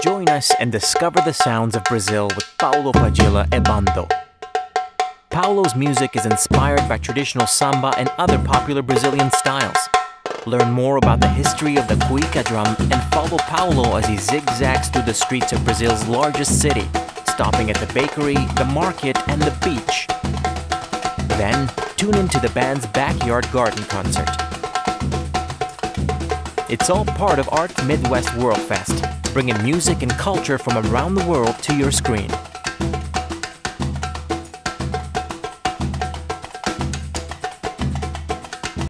Join us and discover the sounds of Brazil with Paulo Padilha e Bando. Paulo's music is inspired by traditional samba and other popular Brazilian styles. Learn more about the history of the cuica drum and follow Paulo as he zigzags through the streets of Brazil's largest city, stopping at the bakery, the market, and the beach. Then, tune into the band's backyard garden concert. It's all part of Art Midwest World Fest, bringing music and culture from around the world to your screen.